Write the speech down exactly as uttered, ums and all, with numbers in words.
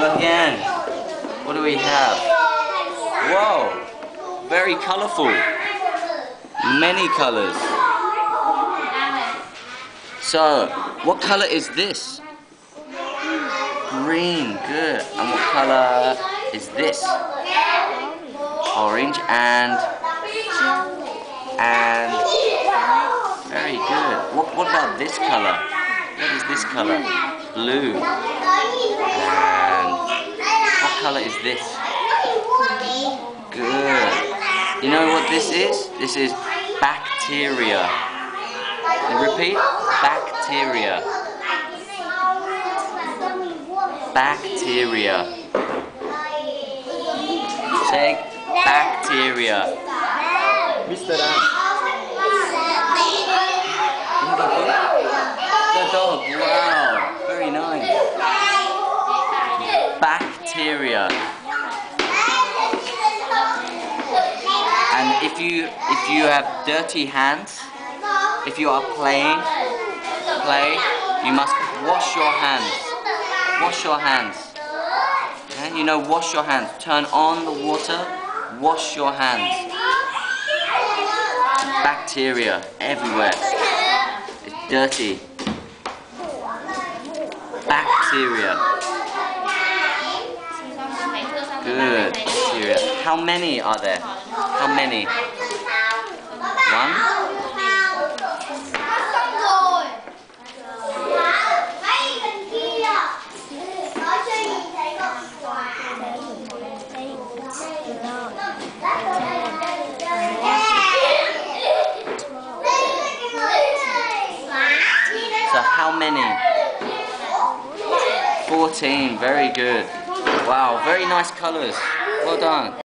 again. What do we have? Whoa! Very colourful. Many colours. So, what colour is this? Green, good. And what colour is this? Orange and and very good. What what about this colour? What is this colour? Blue. And what colour is this? Good. You know what this is? This is bacteria. Repeat. Bacteria. Bacteria. Say bacteria. Mister Ram. The dog. Wow. Very nice. Bacteria. And if you if you have dirty hands, if you are playing, play, you must wash your hands. Wash your hands. Okay? You know, wash your hands. Turn on the water. Wash your hands. Bacteria everywhere. It's dirty. Bacteria. Good. Bacteria. How many are there? How many? One? So how many? fourteen, very good. Wow, very nice colours. Well done.